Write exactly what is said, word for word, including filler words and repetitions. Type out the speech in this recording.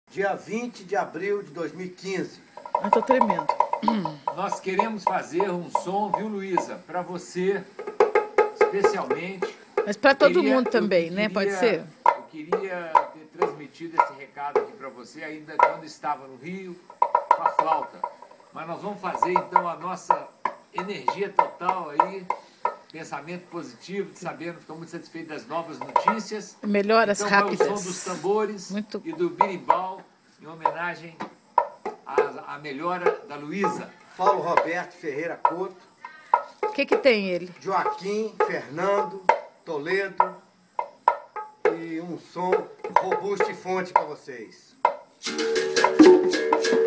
dia vinte de abril de dois mil e quinze. Eu tô tremendo. Nós queremos fazer um som, viu, Luísa? Para você, especialmente. Mas para todo Queria- mundo também, eu né? queria- Pode ser? Eu queria ter transmitido esse recado aqui para você, ainda quando estava no Rio, com a flauta. Mas nós vamos fazer, então, a nossa energia total aí, pensamento positivo, sabendo que estou muito satisfeito das novas notícias. Melhoras Então, vai rápidas. o som dos tambores Muito- e do birimbau, em homenagem à, à melhora da Luísa. Paulo Roberto Ferreira Couto, O que que tem ele? Joaquim, Fernando, Toledo e um som robusto e fonte para vocês.